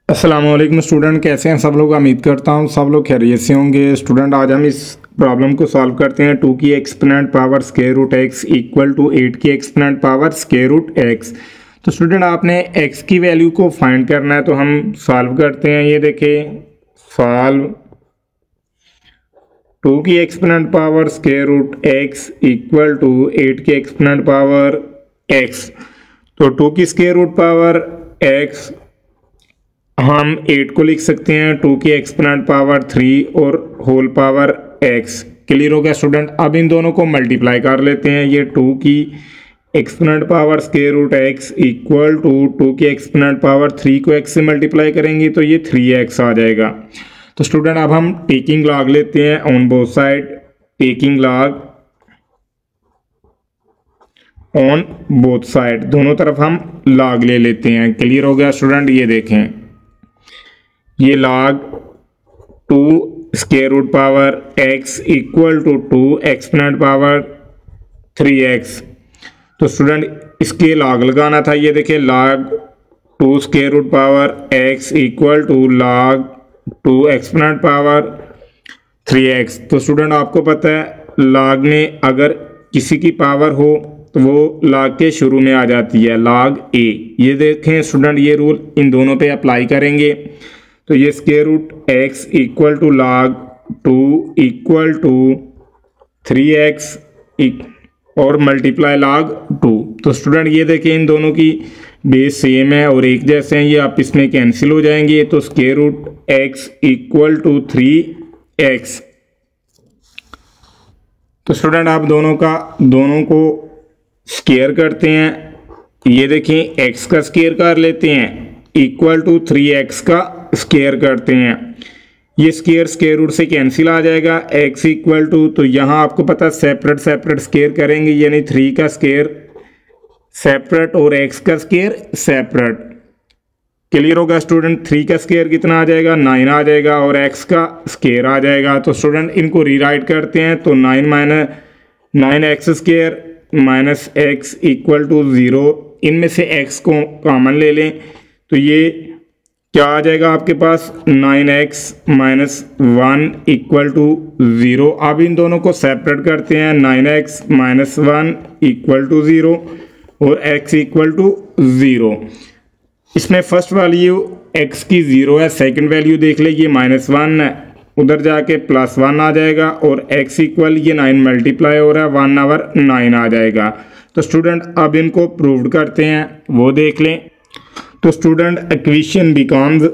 अस्सलाम वालेकुम स्टूडेंट, कैसे हैं सब लोग। उम्मीद करता हूं सब लोग खैरियत से होंगे। स्टूडेंट आज हम इस प्रॉब्लम को सॉल्व करते हैं। 2 की exponent power square root x equal to 8 की exponent power square root x. तो स्टूडेंट आपने एक्स की वैल्यू को फाइंड करना है, तो हम सॉल्व करते हैं। ये देखें, सॉल्व 2 की exponent power square root x equal to 8 की एक्सपोनेंट पावर एक्स। तो 2 की स्क्वायर रूट पावर एक्स हम 8 को लिख सकते हैं 2 की एक्सपोनेंट पावर 3 और होल पावर x। क्लियर हो गया स्टूडेंट। अब इन दोनों को मल्टीप्लाई कर लेते हैं। ये 2 की exponent power square root x equal to 2 की एक्सपोनेंट पावर 3 को x से मल्टीप्लाई करेंगे तो ये 3x आ जाएगा। तो स्टूडेंट अब हम टेकिंग लॉग लेते हैं on both side. Taking log on both side, दोनों तरफ हम लॉग ले लेते हैं। क्लियर हो गया स्टूडेंट। ये देखें, ये log 2 square root power x equal to 2 exponent power 3x। तो स्टूडेंट इसके लॉग लगाना था। ये देखिए, log 2 square root power x equal to log 2 exponent power 3x। तो स्टूडेंट आपको पता है लॉग में अगर किसी की पावर हो तो वो लॉग के शुरू में आ जाती है, लॉग a। ये देखें स्टूडेंट, ये रूल इन दोनों पे अप्लाई करेंगे। तो ये square root x equal to log 2 equal to 3x और मल्टीप्लाई लॉग 2। तो स्टूडेंट ये देखिए, इन दोनों की बेस सेम है और एक जैसे हैं, ये आप इसमें कैंसिल हो जाएंगे। तो square root x equal to 3x। तो स्टूडेंट आप दोनों को स्क्वायर करते हैं। ये देखें, x का स्क्वायर कर लेते हैं इक्वल टू 3x का स्क्वायर करते हैं। ये स्क्वायर स्क्वायर रूट से कैंसिल आ जाएगा। x इक्वल टू, तो यहाँ आपको पता है सेपरेट स्क्वायर करेंगे, यानी 3 का स्क्वायर सेपरेट और x का स्क्वायर सेपरेट। क्लियर होगा स्टूडेंट। 3 का स्क्वायर कितना आ जाएगा, 9 आ जाएगा और x का स्क्वायर आ जाएगा। तो स्टूडेंट इनको रीराइट करते हैं। तो 9x square minus x equal to 0। इनमें से x को कॉमन ले लें तो ये क्या आ जाएगा आपके पास, 9x माइनस 1 इक्वल टू 0। अब इन दोनों को सेपरेट करते हैं। 9x माइनस 1 इक्वल टू 0 और x इक्वल टू 0। इसमें फर्स्ट वैल्यू x की 0 है, सेकंड वैल्यू देख ले, ये -1 है, उधर जाके +1 आ जाएगा और x इक्वल ये 9 मल्टीप्लाई हो रहा है 1 ओवर 9 आ जाएगा। तो स्टूडेंट अब इनको प्रूव करते हैं, वो देख लें। तो स्टूडेंट इक्वेशन बिकम्स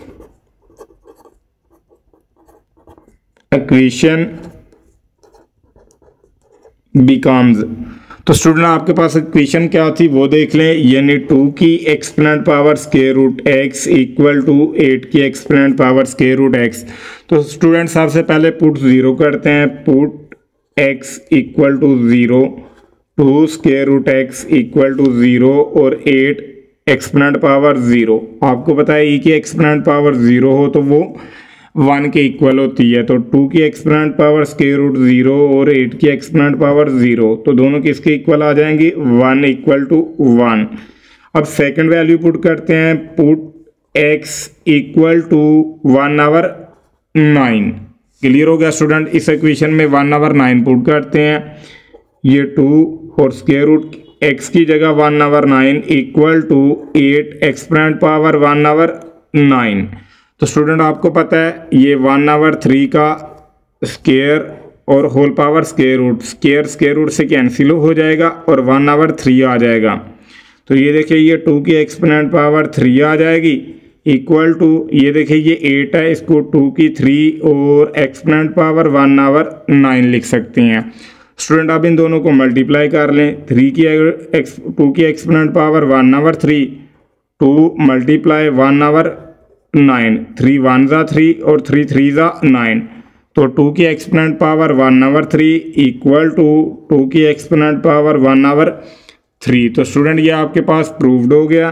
तो स्टूडेंट आपके पास इक्वेशन क्या थी वो देख लें। यानी 2 की exponent power square root x equal to 8 की exponent power square root x। तो स्टूडेंट सबसे पहले पुट 0 करते हैं। Put x equal to 0, 2 square root x equal to 0 और 8 एक्सपोनेंट पावर 0। आपको पता है e की एक्सपोनेंट पावर 0 हो तो वो 1 के इक्वल होती है। तो 2 की एक्सपोनेंट पावर स्क्वायर रूट 0 और 8 की एक्सपोनेंट पावर 0, तो दोनों किसके इक्वल आ जाएंगी, 1 इक्वल टू 1। अब सेकंड वैल्यू पुट करते हैं। Put x equal to 1 over 9। Clear हो गया स्टूडेंट। इस इक्वेशन में 1 ओवर 9 पुट करते हैं। ये 2 और स्क्वायर रूट x की जगह 1 over 9 equal to 8 exponent power 1 over 9। तो स्टूडेंट आपको पता है ये 1 ओवर 3 का स्क्वायर और होल पावर स्क्वायर रूट से कैंसिल हो जाएगा और 1 ओवर 3 आ जाएगा। तो ये देखिए, ये 2 की एक्सपोनेंट पावर 3 आ जाएगी इक्वल टू, ये देखिए ये 8 है, इसको 2 की 3 और एक्सपोनेंट पावर 1 ओवर 9 लिख सकते हैं। स्टूडेंट अब इन दोनों को मल्टीप्लाई कर लें। 2 की exponent power 1 over 3, 2 multiply 1 over 9, 3 1 जा 3 और 3 3 जा 9। तो 2 की exponent power 1 over 3 equal to 2 की एक्सपोनेंट पावर 1 ओवर 3। तो स्टूडेंट ये आपके पास प्रूव्ड हो गया।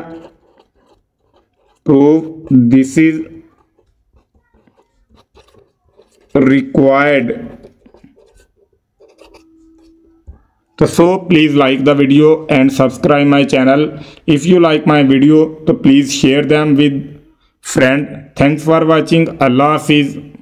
Prove this is required. So please like the video and subscribe my channel. If you like my video, so please share them with friend, thanks for watching. अल्लाह हाफिज़।